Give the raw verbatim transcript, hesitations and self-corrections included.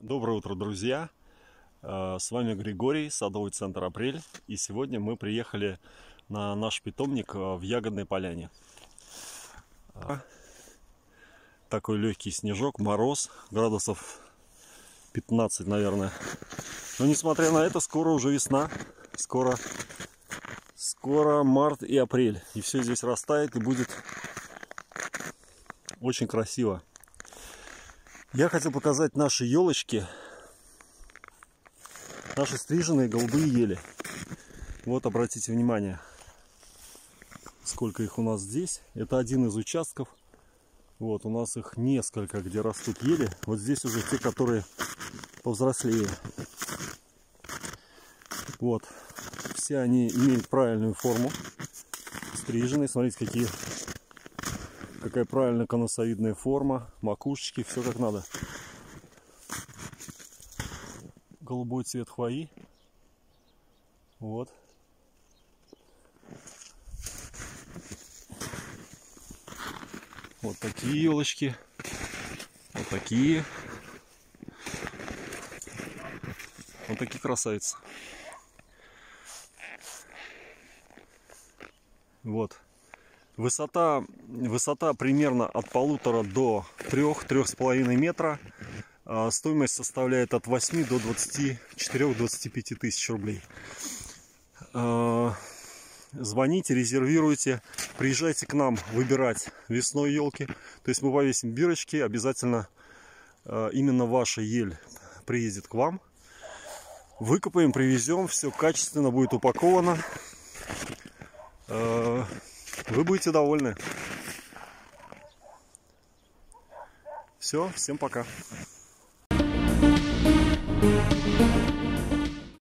Доброе утро, друзья! С вами Григорий, садовый центр «Апрель». И сегодня мы приехали на наш питомник в Ягодной Поляне. Такой легкий снежок, мороз, градусов пятнадцать, наверное. Но несмотря на это, скоро уже весна, скоро, скоро март и апрель. И все здесь растает и будет очень красиво. Я хотел показать наши елочки, наши стриженные голубые ели. Вот, обратите внимание, сколько их у нас здесь. Это один из участков. Вот, у нас их несколько, где растут ели. Вот здесь уже те, которые повзрослее. Вот, все они имеют правильную форму, стриженные. Смотрите, какие... Какая правильная конусовидная форма, макушечки, все как надо. Голубой цвет хвои. Вот. Вот такие елочки. Вот такие. Вот такие красавицы. Вот. Высота, высота примерно от полутора до трех, трех с половиной метра. А стоимость составляет от восьми до двадцати четырёх — двадцати пяти тысяч рублей. А, звоните, резервируйте, приезжайте к нам выбирать весной елки. То есть мы повесим бирочки, обязательно а, именно ваша ель приедет к вам. Выкопаем, привезем, все качественно будет упаковано. А, Вы будете довольны. Все, всем пока.